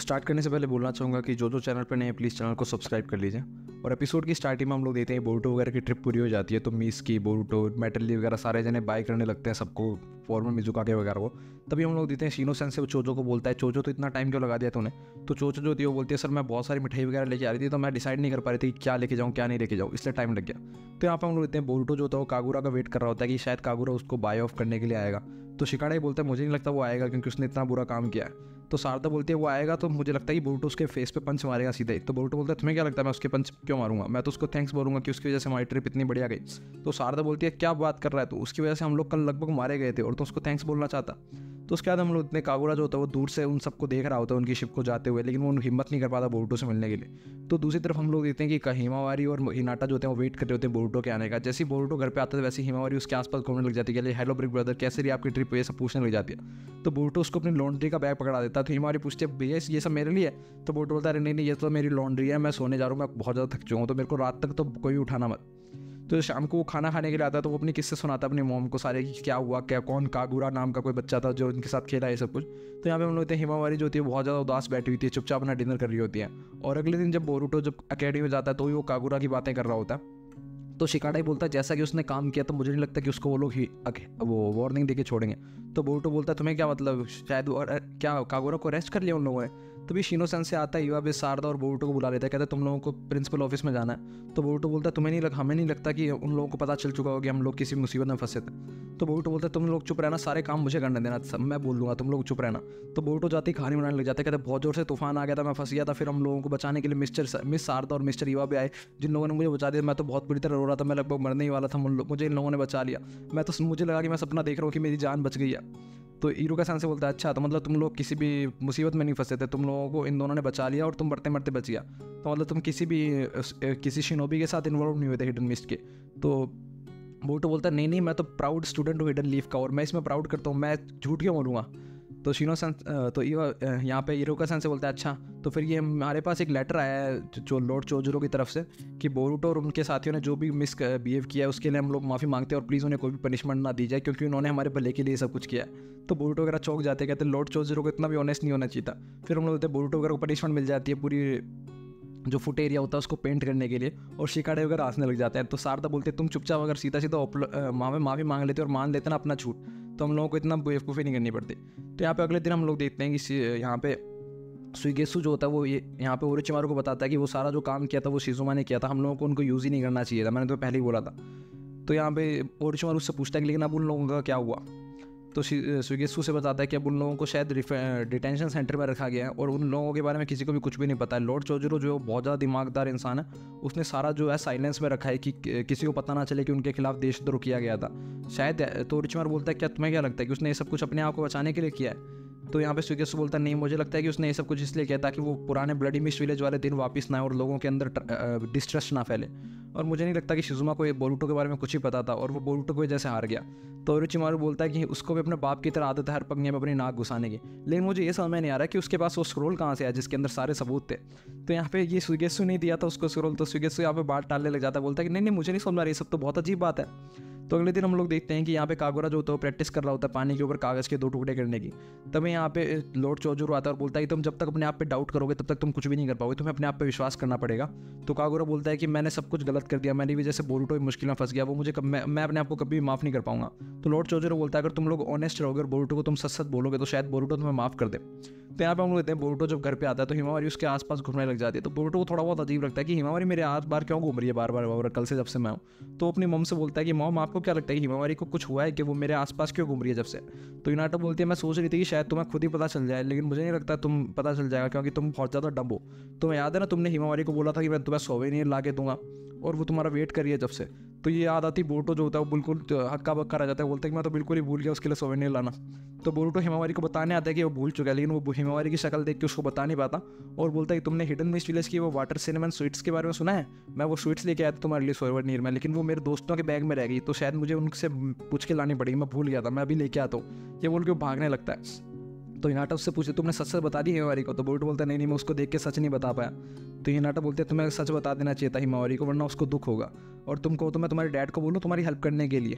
Start करने से पहले बोलना चाहूँगा कि जो चैनल पर नए हैं प्लीज़ चैनल को सब्सक्राइब कर लीजिए। और एपिसोड की स्टार्टिंग में हम लोग देते हैं बोरुटो वगैरह की ट्रिप पूरी हो जाती है तो मीस की बोरुटो मेटली वगैरह सारे जने बाय करने लगते हैं सबको फॉर्मल मिजुकाके वगैरह को। तभी हम लोग देते हैं शिनो सेंसे वो चोजो को बोलता है, चोजो तो इतना टाइम क्यों लगा दिया तूने। तो चोजो जो थी वो बोलती है सर मैं बहुत सारी मिठाई वगैरह लेके आ रही थी तो मैं डिसाइड नहीं कर पा रही थी क्या लेके जाऊँ क्या नहीं लेके जाऊँ, इसलिए टाइम लग गया। तो यहाँ पर हम लोग देते हैं बोरुटो जो होता है वो कागुरा का वेट कर रहा होता है कि शायद कागुरा उसको बाय ऑफ करने के लिए आएगा। तो शिकाडा ही बोलता है मुझे नहीं लगता वो आएगा क्योंकि उसने इतना बुरा काम किया है। तो सारदा बोलती है वो आएगा तो मुझे लगता है कि बोरुटो उसके फेस पे पंच मारेगा सीधे। तो बोरुटो बोलता है तुम्हें क्या लगता है मैं उसके पंच क्यों मारूंगा, मैं तो उसको थैंक्स बोलूंगा कि उसकी वजह से हमारी ट्रिप इतनी बढ़िया गई। तो सारदा बोलती है क्या बात कर रहा है तो उसकी वजह से हम लोग कल लगभग मारे गए थे और तो उसको थैंक्स बोलना चाहता। तो उसके बाद हम लोग इतने कागुरा जो होता है वो दूर से उन सबको देख रहा होता है उनकी शिप को जाते हुए, लेकिन वो हिम्मत नहीं कर पाता बोरुटो से मिलने के लिए। तो दूसरी तरफ हम लोग देखते हैं कि हिमावारी और हिनाटा जो होते हैं वो वेट कर रहे होते हैं बोरुटो के आने का। जैसे ही बोरुटो घर पे आता है वैसे ही हिमावारी उसके आसपास घूमने लग जाती है, हेलो ब्रिक ब्रदर कैसे रही आपकी ट्रिप, ये सब पूछने लग जाती है। तो बोरुटो उसको अपनी लॉन्ड्री का बैग पकड़ा देता है। तो हिमावारी पूछती है भैया ये सब मेरे लिए है। तो बोरुटो बोलता है नहीं नहीं ये तो मेरी लॉन्ड्री है, मैं सोने जा रहा हूँ, मैं बहुत ज़्यादा थक चुका हूँ तो मेरे को रात तक तो कोई उठाना मत। तो शाम को वो खाना खाने के लिए आता है तो वो अपनी किस्से सुनाता है अपनी मॉम को सारे कि क्या हुआ क्या कौन कागुरा नाम का कोई बच्चा था जो उनके साथ खेला ये सब कुछ। तो यहाँ पे हम लोग होते हैं हिमावारी जो होती है बहुत ज़्यादा उदास बैठी हुई थी, चुपचाप अपना डिनर कर रही होती है। और अगले दिन जब बोरुटो जब अकेडमी में जाता है तो वो कागुरा की बातें कर रहा होता है। तो शिकाडा ही बोलता है जैसा कि उसने काम किया तो मुझे नहीं लगता कि उसको वो लोग ही वो वार्निंग देके छोड़ेंगे। तो बोरुटो बोलता है तुम्हें क्या मतलब शायद क्या कागुरा को अरेस्ट कर लिया उन लोगों ने। तभी शिनो सेंसे से आता है युवा बेस सारदा और बोरुटो को बुला लेता है, कहता है तुम लोगों को प्रिंसिपल ऑफिस में जाना है। तो बोरुटो बोलता है तुम्हें नहीं लगा हमें नहीं लगता कि उन लोगों को पता चल चुका होगा कि हम लोग किसी मुसीबत में फंसे थे। तो बोरुटो बोलता है तुम लोग चुप रहना, सारे काम मुझे करने देना, सब मैं बोल दूंगा तुम लोग चुप रहना। तो बोरुटो जाते ही कहानी बनाने लग जाते हैं, कहते बहुत जोर से तूफान आ गया था मैं फंस गया था, फिर हम लोगों को बचाने के लिए मिस सारदा और मिस्टर युवा भी आए जिन लोगों ने मुझे बचा दिया। मैं तो बहुत बुरी तरह रो रहा था, मैं लगभग मरने ही वाला था, मुझे इन लोगों ने बचा लिया। मुझे लगा कि मैं सपना देख रहा हूँ कि मेरी जान बच गई है। तो इरुका सान से बोलता है अच्छा तो मतलब तुम लोग किसी भी मुसीबत में नहीं फंसे थे, तुम लोगों को इन दोनों ने बचा लिया और तुम मरते मरते बच गया, तो मतलब तुम किसी शिनोबी के साथ इन्वॉल्व नहीं हुए थे हिडन मिस्ट के। तो बोरुटो बोलता है नहीं नहीं मैं तो प्राउड स्टूडेंट हूँ हिडन लीफ का और मैं इसमें प्राउड करता हूँ, मैं झूठ क्यों बोलूँगा। तो शिनो सन तो यहाँ पे इरुका सान से बोलता है अच्छा तो फिर ये हमारे पास एक लेटर आया है जो लॉर्ड चोजुरो की तरफ से कि बोरुटो और उनके साथियों ने जो भी मिस बिहेव किया है उसके लिए हम लोग माफ़ी मांगते हैं और प्लीज़ उन्हें कोई भी पनिशमेंट ना दी जाए क्योंकि उन्होंने हमारे भले के लिए सब कुछ किया है। तो बोरुटो वगैरह चौंक जाते कहते लॉर्ड चोजुरो को इतना भी ऑनेस्ट नहीं होना चाहिए था। फिर हम लोग बोलते बोरुटो वगैरह को पनिशमेंट मिल जाती है पूरी जो फुट एरिया होता है उसको पेंट करने के लिए, और शिकाडे वगैरह हंसने लग जाते हैं। तो सारदा बोलते तुम चुपचाप अगर सीधा सीधा माफ़ी मांग लेते और मान लेते ना अपना झूठ तो हम लोगों को इतना बेवकूफ़ी नहीं करनी पड़ती। तो यहाँ पे अगले दिन हम लोग देखते हैं कि यहाँ पे सुइगेसु जो होता है वो यहाँ पे ओरोचिमारू को बताता है कि वो सारा जो काम किया था वो शिजुमा ने किया था, हम लोगों को उनको यूज़ ही नहीं करना चाहिए था, मैंने तो पहले ही बोला था। तो यहाँ पे ओरोचिमारू उससे पूछता है कि लेकिन अब उन लोगों का क्या हुआ। तो सुइगेसु से बताता है कि अब उन लोगों को शायद डिटेंशन सेंटर में रखा गया है और उन लोगों के बारे में किसी को भी कुछ भी नहीं पता है। लॉर्ड चोजुरो जो बहुत ज़्यादा दिमागदार इंसान है उसने सारा जो है साइलेंस में रखा है कि किसी को पता ना चले कि उनके खिलाफ देशद्रोह किया गया था शायद। तो ओरोचिमारू बोलता है क्या तुम्हें क्या लगता है कि उसने ये सब कुछ अपने आप को बचाने के लिए किया है। तो यहाँ पे सुइगेसु बोलता है नहीं मुझे लगता है कि उसने ये सब कुछ इसलिए किया ताकि वो पुराने ब्लडी मिस्ट विलेज वाले दिन वापस ना आए और लोगों के अंदर डिस्ट्रस्ट ना फैले। और मुझे नहीं लगता कि शिजुमा को बोरुटो के बारे में कुछ ही पता था और वो बोरुटो की वजह से हार गया। तो ओरोचिमारू बोलता है कि उसको भी अपने बाप की तरह आदत है हर पंगे में अपनी नाक घुसाने की, लेकिन मुझे ये समझ में नहीं आ रहा कि उसके पास वो स्क्रोल कहाँ से आया जिसके अंदर सारे सबूत थे। तो यहाँ पे ये सुइगेसु नहीं दिया था उसको स्क्रोल, तो सुइगेसु यहाँ पे बात टालने लग जाता है, बोलता है कि नहीं नहीं मुझे नहीं समझ आ रही, ये सब तो बहुत अजीब बात है। तो अगले दिन हम लोग देखते हैं कि यहाँ पे कागुरा जो होता है वो प्रैक्टिस कर रहा होता है पानी के ऊपर कागज़ के 2 टुकड़े करने की। तभी यहाँ पे लॉर्ड चोजुरो आता है और बोलता है कि तुम जब तक अपने आप पे डाउट करोगे तब तक तुम कुछ भी नहीं कर पाओगे, तुम्हें अपने आप पे विश्वास करना पड़ेगा। तो कागुरा बोलता है कि मैंने सब कुछ गलत कर दिया, मेरी वजह से बोरुटो मुश्किल में फंस गया, वो मुझे मैं अपने आप को कभी माफ़ नहीं कर पाऊंगा। तो लॉर्ड चोजुरो बोलता है अगर तुम लोग ऑनेस्ट रहोगे और बोरुटो को तुम सच सच बोलोगे तो शायद बोरुटो तुम्हें माफ़ कर दे। तो यहाँ पे हम लोग कहते हैं बोरुटो जब घर पे आता है तो हिमावारी उसके आसपास घूमने लग जाती है। तो बोरुटो को थोड़ा बहुत अजीब लगता है कि हिमावारी मेरे आस बार क्यों घूम रही है बार बार कल से जब से मैं हूँ। तो अपनी मम से बोलता है कि मॉम आपको क्या लगता है कि हिमावारी को कुछ हुआ है कि वो मेरे आसपास क्यों घूम रही है जब से। तो हिनाटा बोलती है मैं सोच रही थी कि शायद तुम्हें खुद ही पता चल जाए, लेकिन मुझे नहीं लगता तुम पता चल जाएगा क्योंकि तुम बहुत ज़्यादा डम्ब हो। तुम्हें याद है ना तुमने हिमावारी को बोला था कि मैं तुम्हें सोवेनियर ला के दूंगा और वो तुम्हारा वेट कर रही है जब से। तो ये याद आती बोरुटो जो होता है वो बिल्कुल हक्का बक्का रह जाता है, बोलता है कि मैं तो बिल्कुल ही भूल गया उसके लिए सोवेनियर लाना। तो बोरुटो हिमावारी को बताने आता है कि वो भूल चुका है, लेकिन वो हिमावारी की शक्ल देख के उसको बता नहीं पाता और बोलता है कि तुमने हिडन मिस्ट विलेज की वो वाटर सिनेमन स्वीट्स के बारे में सुना है, मैं वो स्वीट्स लेके आया था तुम्हारे लिए सोवेनियर में, लेकिन वो मेरे दोस्तों के बैग में रह गई तो शायद मुझे उनसे पूछ के लानी पड़ेगी, मैं भूल गया था, मैं अभी लेके आता हूँ। ये बोल के वो भागने लगता है। तो हिनाटा उससे पूछे तुमने सच सच बता दी हिमावारी को। तो बोरुटो बोलता है नहीं नहीं मैं उसको देख के सच नहीं बता पाया। तो हिनाटा बोलते हैं तुम्हें सच बता देना चाहिए था हिमावारी को वरना उसको दुख होगा, और तुम कहो तो मैं तुम्हारे डैड को बोलूँ तुम्हारी हेल्प करने के लिए।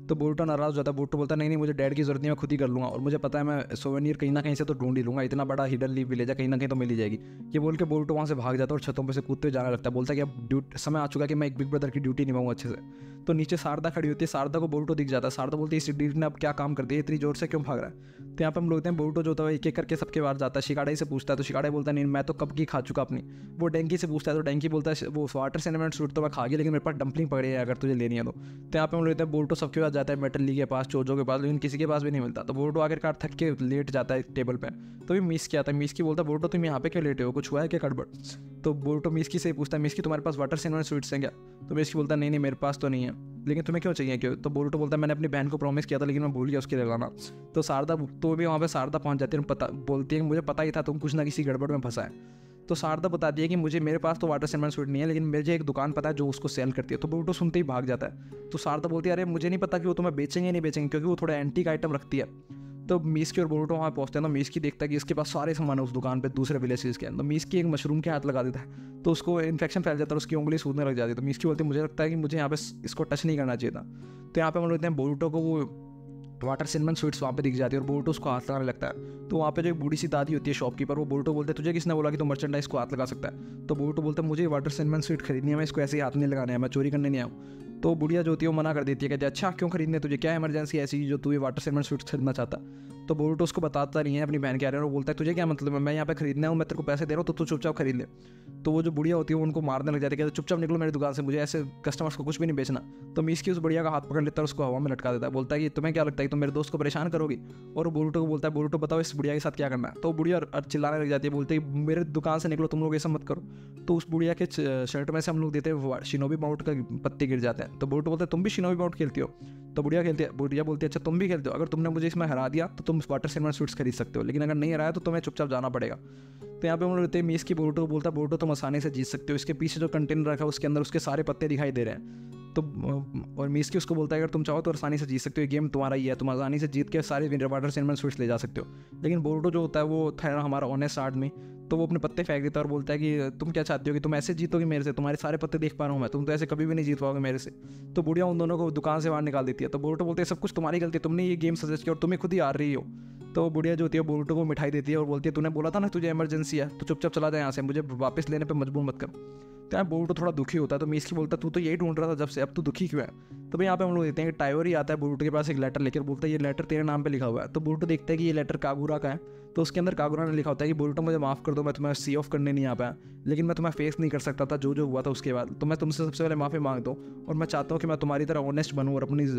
तो बोरूटो नाराज़ हो जाता है। बोरूटो बोलता है नहीं नहीं मुझे डैड की ज़रूरत नहीं, मैं खुद ही कर लूँगा, और मुझे पता है मैं सोवेनियर कहीं ना कहीं से तो ढूंढ ही लूँगा, इतना बड़ा हिडन लीफ विलेज है, कहीं ना कहीं तो मिल ही जाएगी। ये बोल के बोरूटो वहाँ से भाग जाता है और छतों पर से कूदते जाने लगता है। बोलता है कि अब समय आ चुका है कि मैं एक बिग ब्रदर की ड्यूटी निभाऊँ अच्छे से। तो नीचे शारदा खड़ी होती है, शारदा को बोरूटो दिख जाता है। शारदा बोलती है इस इडियट ने अब क्या काम कर दिया, इतनी जोर से क्यों भाग रहा है। तो यहाँ पे हम लोग देखते हैं बोरूटो जो होता है एक एक करके सबके बाहर जाता है। शिकाडाई से पूछता है तो शिकाडाई बोलता है नहीं मैं तो कब की खा चुका अपनी। वो डेंकी से पूछता है तो डेंकी बोलता है वो वाटर सेनेमेंट सूट तो मैं खा गया, लेकिन मेरे पास डंपलिंग पड़ी है अगर तुझे लेनी है तो। यहाँ पे हम लोग देखते हैं बोरूटो सबके पास जाता है, मेटल ली के पास, चोजो के पास, लेकिन किसी के पास भी नहीं मिलता। तो बोरूटो आखिरकार थक के लेट जाता है टेबल पर। तो भी मिस्की आता है। मिस्की बोलता है बोरूटो तुम यहाँ पे क्यों लेटे हो, कुछ हुआ है क्या गड़बड़। तो बोरूटो मिस्की से पूछता है मिस्की तुम्हारे पास वाटर सेनेमेंट स्वीट्स हैं क्या। तो मिस्की बोलता है नहीं नहीं मेरे पास तो नहीं है, लेकिन तुम्हें क्यों चाहिए क्यों। तो बोरूटो बोलता है मैंने अपनी बहन को प्रॉमिस किया था लेकिन मैं भूल गया उसके लिए लाना। तो शारदा तो भी वहाँ पे शारदा पहुँच जाती है, पता बोलती है कि मुझे पता ही था तुम कुछ ना किसी गड़बड़ में फंसा है। तो शारदा बताती है कि मुझे मेरे पास तो वाटर सेनेमेंट स्वीट नहीं है, लेकिन मुझे एक दुकान पता है जो उसको सेल करती है। तो बोरूटो सुनते ही भाग जाता है। तो शारदा बोलती है अरे मुझे नहीं पता कि वो तुम्हें बेचेंगे नहीं बेचेंगे, क्योंकि वो थोड़ा एंटीक आइटम रखती है। तो मिस्की और बोरूटो वहाँ पहुँचते हैं। तो मिस्की देखता है कि इसके पास सारे सामान है उस दुकान पे दूसरे विलेजेस के अंदर। तो मिस्की एक मशरूम के हाथ लगा देता है तो उसको इन्फेक्शन फैल जाता है, उसकी उंगली सूजने लग जाती है। तो मिस्की बोलती है मुझे लगता है कि मुझे यहाँ पे इसको टच नहीं करना चाहिए था। तो यहाँ पे हम लोग देखते हैं बोरूटो को वो वाटर सिनेमेंट स्वीट्स वहाँ पे दिख जाती है और बोरूटो उसको हाथ लगाने लगता है। तो वहाँ पे जो एक बूढ़ी सी दादी होती है शॉपकीपर, वो बोरूटो बोलते हैं तुझे किसने बोला कि तू मर्चेंडाइज को हाथ लगा सकता है। तो बोरूटो बोलता है मुझे वाटर सिनेमेंट स्वीट खरीदनी है, मैं इसको ऐसे ही हाथ नहीं लगाने है, मैं चोरी करने नहीं आऊँ। तो बुढ़िया जो होती है वो मना कर देती है, कहती है अच्छा क्यों खरीदने, तुझे क्या इमरजेंसी ऐसी जो तू ये वाटर सिनेमेंट स्वीट्स खरीदना चाहता। तो बोरूटो उसको बताता नहीं है अपनी बहन के आ रहे हैं और बोलता है तुझे क्या मतलब है, मैं यहाँ पे खरीदना हूँ, मैं तेरे को पैसे दे रहा हूँ तो तू चुपचाप खरीद ले। तो वो जो बुढ़िया होती है वो उनको मारने लग जाती है, कहते चुपचाप निकलो मेरी दुकान से, मुझे ऐसे कस्टमर्स को कुछ भी नहीं बेचना। तो मिस्की उस बुढ़िया का हाथ पकड़ लेता है और उसको हवा में लटका देता है। बोलता है कि तुम्हें क्या लगता है तुम मेरे दोस्त को परेशान करोगी। और बोरूटो को बोलता है बोरूटो बताओ इस बुढ़िया के साथ क्या करना है। तो बुढ़िया चिल्लाने लग जाती है, बोलते है मेरे दुकान से निकलो तुम लोग, ऐसा मत करो। तो उस बुढ़िया के शर्ट में से हम लोग देते हैं शिनोबी माउंट का पत्ते गिर जाते हैं। तो बोरूटो बोलते हैं तुम भी शिनोबी माउंट खेलती हो। तो बुढ़िया बोलती है अच्छा तुम भी खेलते हो, अगर तुमने मुझे इसमें हरा दिया तो तुम वाटर सिनेमेंट स्वीट्स खरीद सकते हो, लेकिन अगर नहीं हराया तो तुम्हें चुपचाप जाना पड़ेगा। तो यहाँ पे हम लोग लेते हैं मिस्की बोरूटो को बोलता है बोरूटो तुम आसानी से जीत सकते हो, इसके पीछे जो कंटेनर रखा है उसके अंदर उसके सारे पत्ते दिखाई दे रहे हैं। तो और मिस्की उसको बोलता है अगर तुम चाहो तो आसानी से जीत सकते हो, ये गेम तुम्हारा ही है, तुम आसानी से जीत के सारे वाटर सिनेमेंट स्वीट्स ले जा सकते हो। लेकिन बोरूटो जो होता है वो था हमारा ऑनेस्ट आदमी, तो वो अपने पत्ते फेंक देता है और बोलता है कि तुम क्या चाहते हो कि तुम ऐसे जीतोगे मेरे से, तुम्हारे सारे पत्ते देख पा रहा हूँ मैं, तुम तो ऐसे कभी भी नहीं जीत पाओगे मेरे से। तो बुढ़िया उन दोनों को दुकान से बाहर निकाल देती है। तो बोरूटो बोलते हैं सब कुछ तुम्हारी गलती, तुमने ये गेम सजेस्ट किया और तुम्हें खुद ही हार रही हो। तो बुढ़िया जो होती है बोरूटो को मिठाई देती है और बोलती है तूने बोला था ना तुझे इमरजेंसी है तो चुपचाप चला जाए यहाँ से, मुझे वापस लेने पे मजबूर मत कर। तो यहाँ बोरूटो थोड़ा दुखी होता है। तो मिस्की बोलता तू तो यही ढूंढ रहा था जब से, अब तू दुखी क्यों है। तो भाई यहाँ पे हम लोग देखते हैं कि टाइवर ही आता है बोरूटो के पास एक लेटर लेकर, बोलता है ये लेटर तेरे नाम पे लिखा हुआ है। तो बोरूटो देखता है कि ये लेटर कागुरा का है। तो उसके अंदर कागुरा ने लिखा होता है कि बोरूटो मुझे माफ़ कर दो, मैं तुम्हें सी ऑफ करने नहीं आ पाया, लेकिन मैं तुम्हें फेस नहीं कर सकता था जो जो हुआ था उसके बाद, तो मैं तुमसे सबसे पहले माफ़ी मांगता हूँ और मैं चाहता हूँ कि मैं तुम्हारी तरह ऑनेस्ट बनूँ और अपनी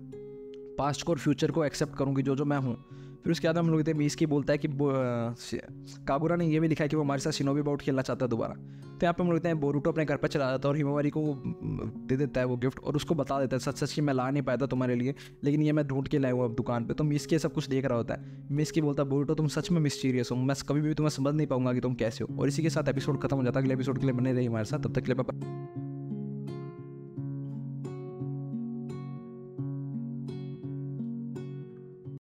पास्ट को और फ्यूचर को एक्सेप्ट करूँगी जो मैं हूँ। फिर उसके बाद हम लोग देखते हैं मिस्की बोलता है कि कागुरा ने ये भी लिखा है कि वो हमारे साथ शिनोबी बाउट खेलना चाहता है दोबारा। तो यहाँ पे हम लोग देखते हैं बोरूटो अपने घर पर चला जाता है और हिमावारी को दे देता है वो गिफ्ट और उसको बता देता है सच सच कि मैं ला नहीं पाया था तुम्हारे लिए, लेकिन ये मैं ढूंढ के लाया हूँ अब दुकान पे। तो मिस्की सब कुछ देख रहा होता है। मिस्की बोलता है बोरूटो तुम सच में मिस्टीरियस हो, मैं कभी भी तुम्हें समझ नहीं पाऊंगा कि तुम कैसे हो। और इसी के साथ एपिसोड खत्म हो जाता है। अगले एपिसोड के लिए बने रही हमारे साथ, तब तक के लिए